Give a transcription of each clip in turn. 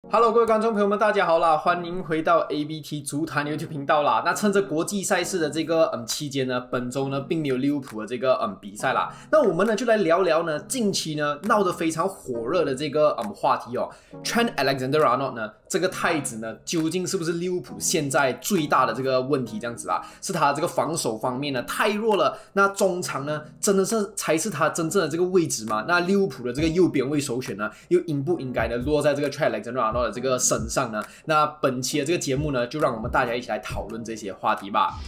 Hello， 各位观众朋友们，大家好啦！欢迎回到 ABT 足坛 YouTube 频道啦。那趁着国际赛事的这个期间呢，本周呢并没有利物浦的这个比赛啦。那我们呢就来聊聊呢近期呢闹得非常火热的这个话题哦。Trent Alexander-Arnold 呢这个太子呢究竟是不是利物浦现在最大的这个问题？这样子啦，是他这个防守方面呢太弱了。那中场呢真的是才是他真正的这个位置吗？那利物浦的这个右边卫首选呢又应不应该呢落在这个 Trent Alexander-Arnold 的这个身上呢？那本期的这个节目呢，就让我们大家一起来讨论这些话题吧。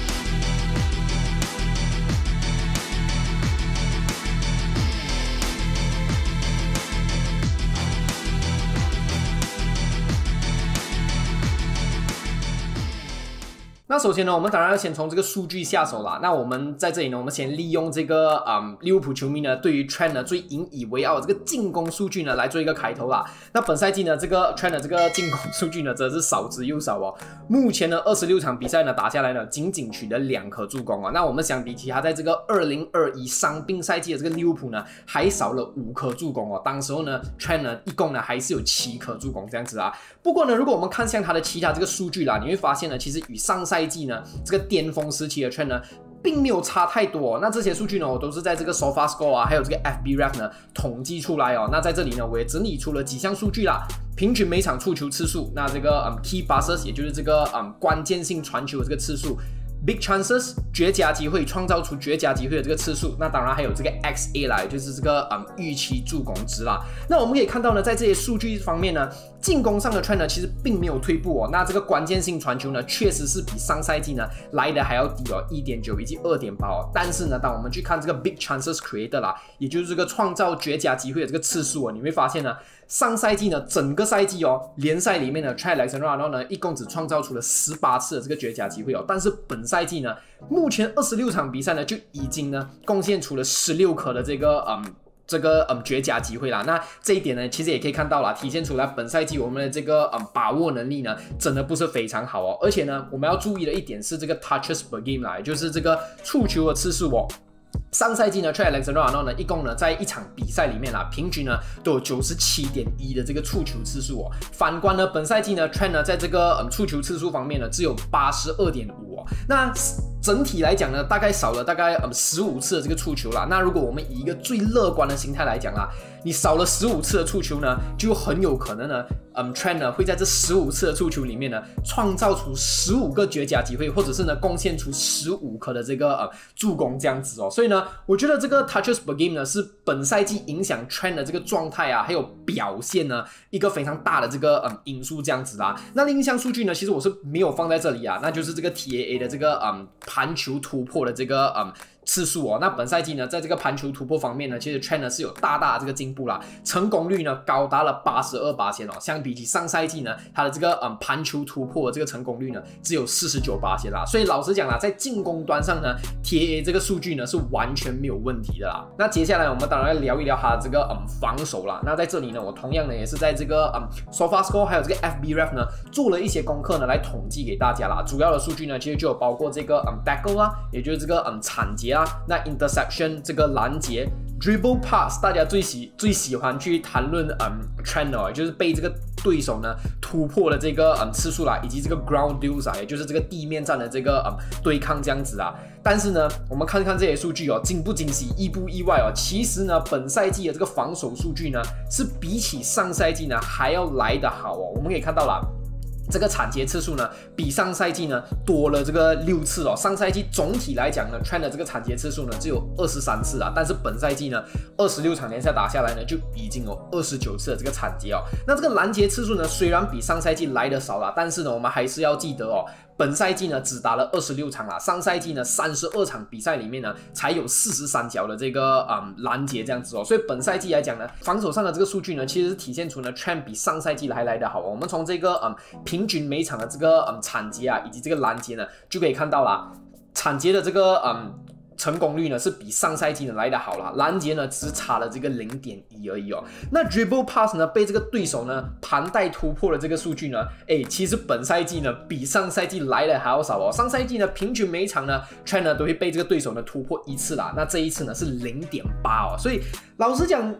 那首先呢，我们当然要先从这个数据下手啦。那我们在这里呢，我们先利用这个利物浦球迷呢对于 Trent 呢最引以为傲的这个进攻数据呢来做一个开头啦。那本赛季呢，这个 Trent 的这个进攻数据呢，真的是少之又少哦。目前呢，26场比赛呢打下来呢，仅仅取得2颗助攻哦。那我们相比起他在这个2021伤病赛季的这个利物浦呢，还少了5颗助攻哦。当时候呢 ，Trent 呢一共呢还是有7颗助攻这样子啊。不过呢，如果我们看向他的其他这个数据啦，你会发现呢，其实与上赛季呢这个巅峰时期的 Trent 呢并没有差太多哦。那这些数据呢我都是在这个 SofaScore 啊还有这个 FBref 呢统计出来哦。那在这里呢我也整理出了几项数据啦，平均每场触球次数，那这个key passes 也就是这个关键性传球的这个次数，Big chances 绝佳机会，创造出绝佳机会的这个次数，那当然还有这个 XA 啦，也就是这个预期助攻值啦。那我们可以看到呢，在这些数据方面呢，进攻上的 Trent 呢其实并没有退步哦。那这个关键性传球呢，确实是比上赛季呢来的还要低哦， 1.9 以及 2.8 哦。但是呢，当我们去看这个 Big chances created 啦，也就是这个创造绝佳机会的这个次数哦，你会发现呢，上赛季呢整个赛季哦，联赛里面呢 Trent Alexander-Arnold 呢一共只创造出了18次的这个绝佳机会哦，但是本赛季呢，目前26场比赛呢就已经呢贡献出了16颗的这个绝佳机会啦。那这一点呢，其实也可以看到啦，体现出来本赛季我们的这个把握能力呢，真的不是非常好哦。而且呢，我们要注意的一点是这个 touches per game 啦，也就是这个触球的次数哦。上赛季呢 Trent Alexander-Arnold 呢一共呢在一场比赛里面啦，平均呢都有 97.1 的这个触球次数哦。反观呢本赛季呢 Trent 呢在这个触球次数方面呢只有 82.5 哦。那整体来讲呢，大概少了大概15次的这个触球啦。那如果我们以一个最乐观的心态来讲啦，你少了15次的触球呢，就很有可能呢Trent 呢会在这15次的触球里面呢创造出15个绝佳机会，或者是呢贡献出15颗的这个助攻这样子哦。所以呢，我觉得这个 touches per game 呢是本赛季影响 Trent 的这个状态啊，还有表现呢一个非常大的这个因素这样子啦。那另一项数据呢，其实我是没有放在这里啊，那就是这个 TAA 的这个盘球突破的这个次数哦。那本赛季呢，在这个盘球突破方面呢，其实 Trent 呢是有大大的这个进步啦，成功率呢高达了 82% 哦。相比起上赛季呢，他的这个盘球突破的这个成功率呢只有 49% 啦。所以老实讲啦，在进攻端上呢 ，TAA 这个数据呢是完全没有问题的啦。那接下来我们当然要聊一聊他的这个防守啦。那在这里呢，我同样呢也是在这个SofaScore 还有这个 FBref 呢做了一些功课呢来统计给大家啦。主要的数据呢其实就有包括这个tackle 啦，也就是这个铲截啊，那 interception 这个拦截 dribble pass 大家最喜欢去谈论Trent 哦，就是被这个对手呢突破的这个次数啦，以及这个 ground duels 啊，也就是这个地面战的这个对抗这样子啊。但是呢，我们看看这些数据哦，惊不惊喜，意不意外哦？其实呢，本赛季的这个防守数据呢，是比起上赛季呢还要来得好哦。我们可以看到啦，这个铲截次数呢，比上赛季呢多了这个6次哦。上赛季总体来讲呢 ，Trent 的这个铲截次数呢只有23次啊，但是本赛季呢26场联赛打下来呢，就已经有29次的这个铲截哦。那这个拦截次数呢，虽然比上赛季来得少啦，但是呢，我们还是要记得哦。本赛季呢只打了26场啦，上赛季呢32场比赛里面呢才有43脚的这个拦截这样子哦。所以本赛季来讲呢，防守上的这个数据呢，其实是体现出呢 Trent 比上赛季还来得好哦。我们从这个平均每场的这个铲截啊，以及这个拦截呢，就可以看到啦，铲截的这个成功率呢是比上赛季呢来得好啦，拦截呢只差了这个 0.1 而已哦。那 dribble pass 呢被这个对手呢盘带突破的这个数据呢，其实本赛季呢比上赛季来的还要少哦。上赛季呢平均每一场呢 Trent 呢都会被这个对手呢突破1次啦，那这一次呢是 0.8 哦。所以老实讲，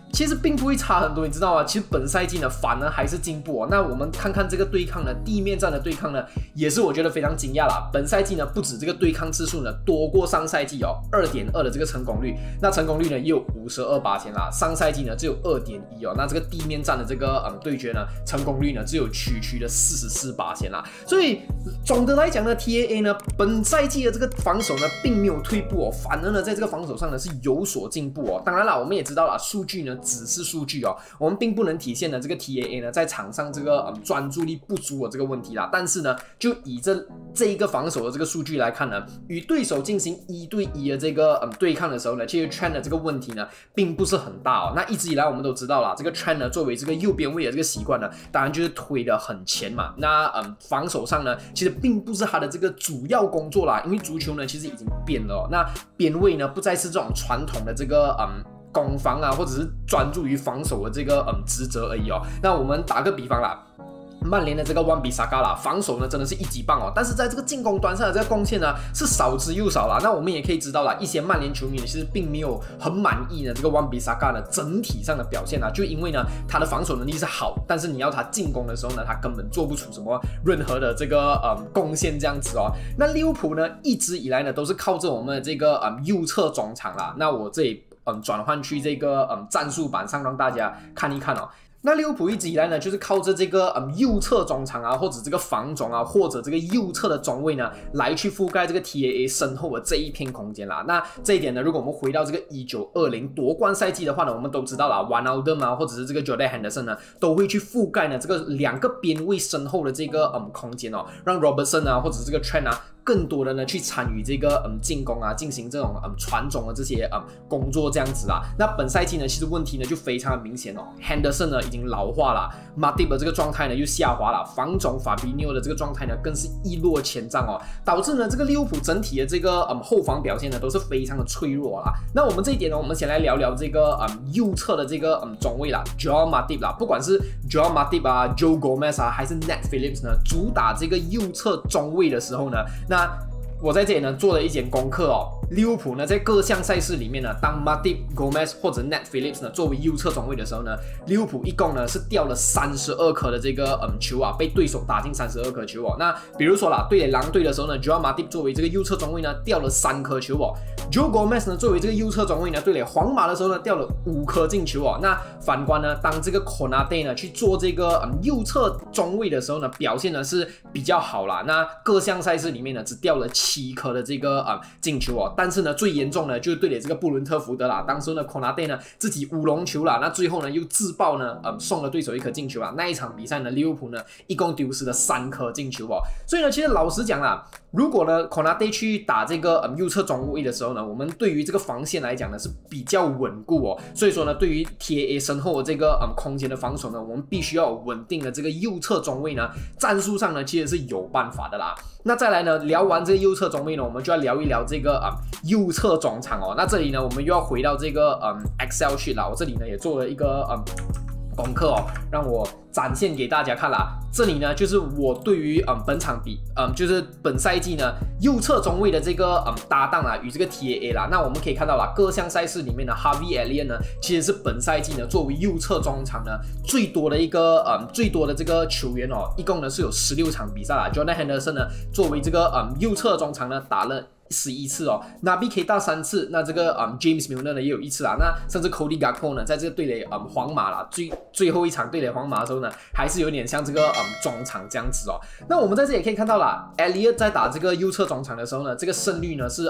其实并不会差很多，你知道吗？其实本赛季呢，反而还是进步哦。那我们看看这个对抗呢，地面战的对抗呢，也是我觉得非常惊讶啦。本赛季呢，不止这个对抗次数呢多过上赛季哦，2.2的这个成功率，那成功率呢也有52%啦。上赛季呢只有2.1哦，那这个地面战的这个对决呢，成功率呢只有区的44%啦。所以总的来讲呢 ，TAA 呢本赛季的这个防守呢并没有退步哦，反而呢在这个防守上呢是有所进步哦。当然啦，我们也知道啦，数据呢只是数据哦，我们并不能体现呢这个 TAA 呢在场上这个专注力不足的这个问题啦。但是呢，就以这一个防守的这个数据来看呢，与对手进行1对1的这个对抗的时候呢，其实 Trent 的这个问题呢并不是很大哦。那一直以来我们都知道啦，这个 Trent 呢作为这个右边卫的这个习惯呢，当然就是推得很前嘛。那防守上呢，其实并不是他的这个主要工作啦，因为足球呢其实已经变了哦。那边卫呢不再是这种传统的这个攻防啊，或者是专注于防守的这个职责而已哦。那我们打个比方啦。曼联的这个万比萨卡啦，防守呢真的是一级棒哦，但是在这个进攻端上的这个贡献呢是少之又少啦。那我们也可以知道啦，一些曼联球迷其实并没有很满意呢这个万比萨卡呢整体上的表现啊，就因为呢他的防守能力是好，但是你要他进攻的时候呢，他根本做不出什么任何的这个贡献这样子哦。那利物浦呢一直以来呢都是靠着我们的这个右侧中场啦。那我这里转换去这个战术版上让大家看一看哦。那利物浦一直以来呢，就是靠着这个右侧中场啊，或者这个防中啊，或者这个右侧的中卫呢，来去覆盖这个 TAA 身后的这一片空间啦。那这一点呢，如果我们回到这个1920夺冠赛季的话呢，我们都知道啦，Wijnaldum 啊，或者是这个 Jordan Henderson 呢，都会去覆盖呢这个2个边卫身后的这个空间哦，让 Robertson 啊，或者是这个 Trent 啊。更多的呢去参与这个进攻啊，进行这种传中的这些工作这样子啊。那本赛季呢，其实问题呢就非常的明显哦。Henderson 呢已经老化了 ，Matip 的这个状态呢又下滑了，防中Fabinho 的这个状态呢更是一落千丈哦，导致呢这个利物浦整体的这个后防表现呢都是非常的脆弱啦。那我们这一点呢，我们先来聊聊这个右侧的这个中卫啦 ，Joel Matip 啦，不管是 Joel Matip 啊、Joe Gomez 啊，还是 Nat Phillips 呢，主打这个右侧中卫的时候呢，那我在这里呢做了一点功课哦。利物浦呢在各项赛事里面呢，当 Matip、Gomez 或者 Nat Phillips 呢作为右侧中卫的时候呢，利物浦一共呢是掉了32颗的这个球啊，被对手打进32颗球哦。那比如说啦，对垒狼队的时候呢 ，Joel Matip 作为这个右侧中卫呢掉了3颗球哦。Joe Gomez 呢作为这个右侧中卫呢，对垒皇马的时候呢掉了5颗进球哦。那反观呢，当这个 Konate 呢去做这个右侧中卫的时候呢，表现呢是比较好啦。那各项赛事里面呢只掉了7颗的这个进球哦。但是呢，最严重呢就是对垒这个布伦特福德啦，当时呢 Konate 呢自己乌龙球啦，那最后呢又自爆呢送了对手1颗进球啦。那一场比赛呢，利物浦呢一共丢失了3颗进球哦。所以呢，其实老实讲啦，如果呢 Konate 去打这个右侧中卫的时候呢，我们对于这个防线来讲呢是比较稳固哦。所以说呢，对于 TAA 身后的这个空间的防守呢，我们必须要有稳定的这个右侧中卫呢，战术上呢其实是有办法的啦。那再来呢，聊完这个右侧中卫呢，我们就要聊一聊这个右侧中场哦。那这里呢，我们又要回到这个Excel sheet 啦。我这里呢也做了一个功课哦，让我展现给大家看啦。这里呢就是我对于本场就是本赛季呢右侧中卫的这个搭档啦，与这个 TAA 啦。那我们可以看到啦，各项赛事里面呢 Harvey Elliott 呢其实是本赛季呢作为右侧中场呢最多的这个球员哦，一共呢是有16场比赛啦。Jordan Henderson 呢作为这个右侧中场呢打了11次哦，Naby Keita 3次，那这个James Milner 呢也有1次啦，那甚至 Cody Gakpo 呢在这个对垒皇马啦，最后一场对垒皇马的时候呢，还是有点像这个中场这样子哦。那我们在这里也可以看到啦 ，Elliott 在打这个右侧中场的时候呢，这个胜率呢是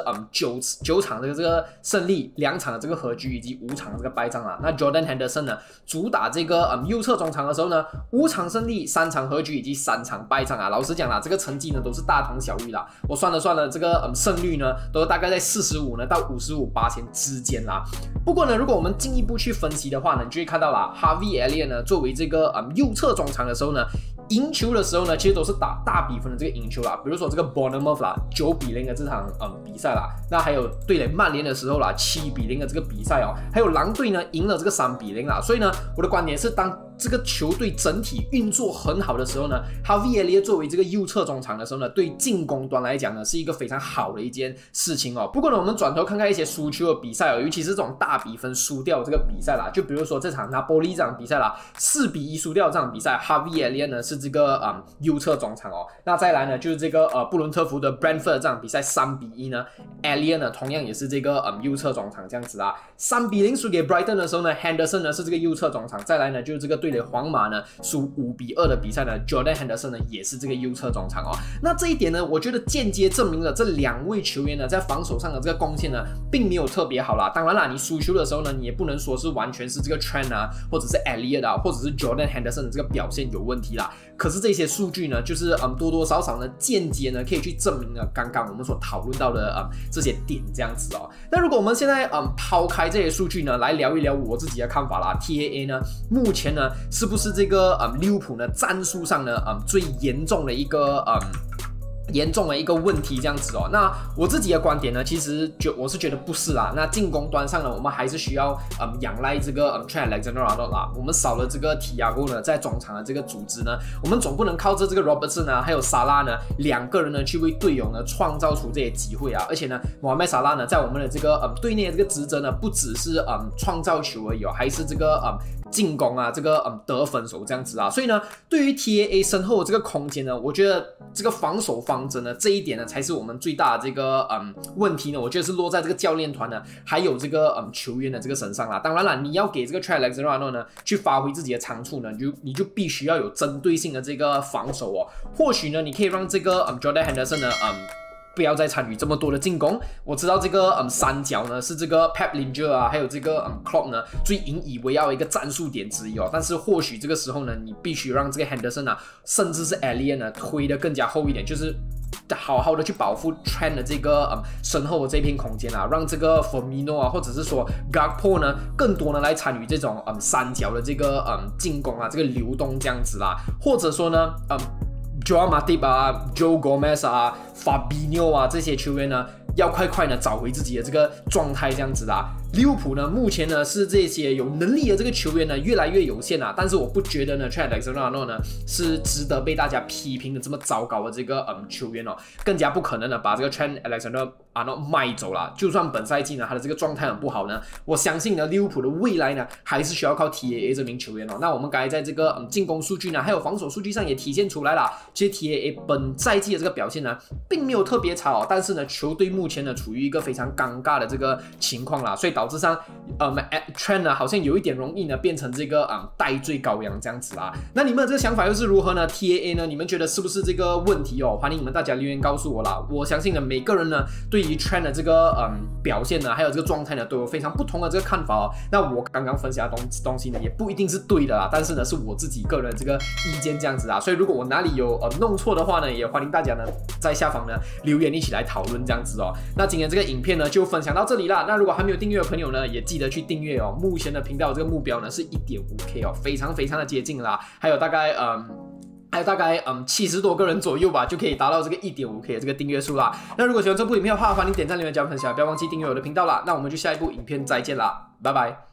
9场的这个胜利，2场的这个和局以及5场的这个败仗啦。那 Jordan Henderson 呢主打这个右侧中场的时候呢，5场胜利，3场和局以及3场败仗啊。老实讲啦，这个成绩呢都是大同小异啦。我算了这个胜率呢都大概在45%到55%之间啦。不过呢，如果我们进一步去分析的话呢，你就会看到啦 ，Harvey Elliott 呢作为这个右侧中场的时候呢，赢球的时候呢，其实都是打大比分的这个赢球啦。比如说这个 Bournemouth 啦，9-0的这场比赛啦，那还有对垒曼联的时候啦，7-0的这个比赛哦，还有狼队呢赢了这个3-0啦。所以呢，我的观点是，当这个球队整体运作很好的时候呢，Harvey Elliott 作为这个右侧中场的时候呢，对进攻端来讲呢，是一个非常好的一件事情哦。不过呢，我们转头看看一些输球的比赛哦，尤其是这种大比分输掉这个比赛啦，就比如说这场拿波利这场比赛啦，4-1输掉这场比赛 ，Harvey Elliott 呢是这个右侧中场哦。那再来呢，就是这个布伦特福的 Brentford 这场比赛3-1呢 ，Elliott 呢同样也是这个右侧中场这样子啊。3-0输给 Brighton 的时候呢 ，Henderson 呢是这个右侧中场。再来呢，就是这个对垒皇马呢输5-2的比赛呢 ，Jordan Henderson 呢也是这个右侧中场哦。那这一点呢，我觉得间接证明了这2位球员呢在防守上的这个贡献呢，并没有特别好啦。当然啦，你输球的时候呢，你也不能说是完全是这个 Trent 啊，或者是 Elliott 啊，或者是 Jordan Henderson 的这个表现有问题啦。可是这些数据呢，就是多多少少呢间接呢可以去证明了刚刚我们所讨论到的这些点这样子哦。那如果我们现在抛开这些数据呢，来聊一聊我自己的看法啦。TAA 呢，目前呢是不是这个利物浦呢战术上呢最严重的一个问题这样子哦。那我自己的观点呢，其实我是觉得不是啦。那进攻端上呢，我们还是需要仰赖这个Trent Alexander-Arnold 啦。我们少了这个 Thiago 呢，在中场的这个组织呢，我们总不能靠着这个 Robertson 啊，还有沙拉呢2个人呢去为队友呢创造出这些机会啊。而且呢，Mohamed Salah 呢，在我们的这个队内的这个职责呢，不只是创造球而已哦，还是这个进攻啊，这个得分手这样子啊。所以呢，对于 TAA 身后的这个空间呢，我觉得这个防守方针呢，这一点呢才是我们最大的这个问题呢。我觉得是落在这个教练团呢，还有这个球员的这个身上啦。当然啦，你要给这个 Trent Alexander-Arnold 呢去发挥自己的长处呢，你就必须要有针对性的这个防守哦。或许呢，你可以让这个Jordan Henderson 呢不要再参与这么多的进攻。我知道这个三角呢是这个 Pep Lingard 啊，还有这个Klopp 呢最引以为傲的一个战术点之一哦。但是或许这个时候呢，你必须让这个 Henderson 啊，甚至是 Elliott 呢推得更加厚一点，就是好好的去保护 Trent 的这个身后的这片空间啊，让这个 Firmino 啊，或者是说 Gakpo 呢更多呢来参与这种三角的这个进攻啊，这个流动这样子啦，或者说呢Joao Matip 啊 ，Joe Gomez 啊 ，Fabinho 啊，这些球员呢，要快呢找回自己的这个状态，这样子啦。利物浦呢，目前呢是这些有能力的这个球员呢越来越有限啦，但是我不觉得呢 Trent Alexander-Arnold 呢是值得被大家批评的这么糟糕的这个球员哦，更加不可能呢把这个 Trent Alexander-Arnold 卖走啦。就算本赛季呢他的这个状态很不好呢，我相信呢利物浦的未来呢还是需要靠 TAA 这名球员哦。那我们刚才在这个进攻数据呢，还有防守数据上也体现出来了，其实 TAA 本赛季的这个表现呢并没有特别差哦，但是呢球队目前呢处于一个非常尴尬的这个情况啦，所以导致上Trent 呢好像有一点容易呢变成这个代罪羔羊这样子啦。那你们的这个想法又是如何呢 ？TAA 呢，你们觉得是不是这个问题哦？欢迎你们大家留言告诉我啦。我相信呢每个人呢对于 Trent 的这个表现呢，还有这个状态呢都有非常不同的这个看法哦。那我刚刚分享的东西呢也不一定是对的啦，但是呢是我自己个人的这个意见这样子啊。所以如果我哪里有弄错的话呢，也欢迎大家呢在下方呢留言一起来讨论这样子哦。那今天这个影片呢就分享到这里啦。那如果还没有订阅的朋友呢，也记得去订阅哦。目前的频道这个目标呢是 1.5K 哦，非常的接近啦。还有大概70多个人左右吧，就可以达到这个 1.5K 的这个订阅数啦。那如果喜欢这部影片的话，欢迎点赞、留言、加分享，不要忘记订阅我的频道啦。那我们就下一部影片再见啦，拜拜。